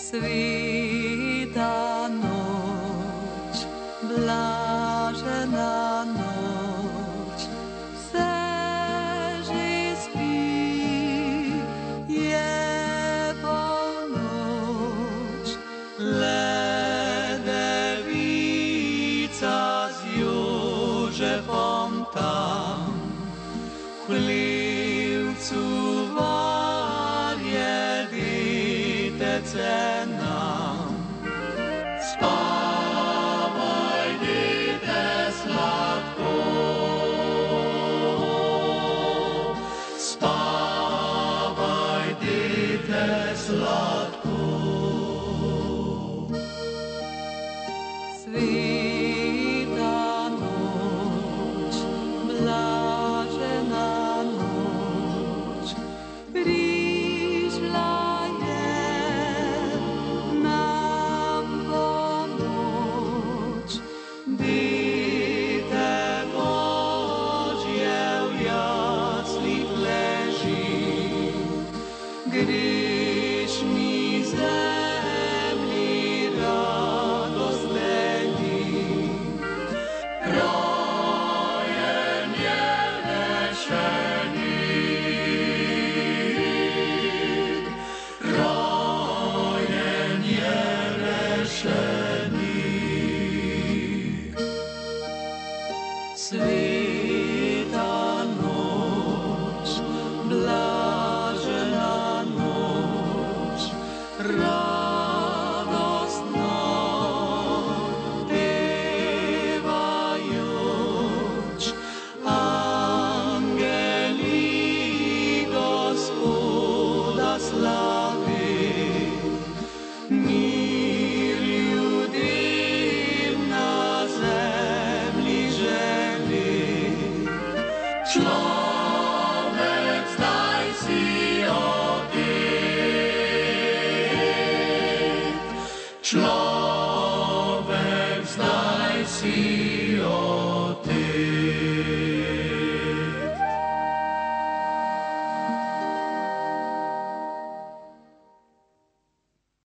Svita noč, blážená noč, vseži spí, je polnoč, Ledevica s Jožefom tam, v chlívcu varie dítece nám. Spávaj, dítě sladko, spávaj, dítě sladko. Svita noč, blážená noč, prišla je nám pomoc. Dítě Božie v jaslích leží, gříšní zemli radost delí. Krojen je rešený, krojen je rešený. Svita noč, blážená noč, radostná, pievajoč, angeli Gospoda slaví, mír ľudím na zemli želí. Človek, zdaj si obyt, človek, zdaj si obyt.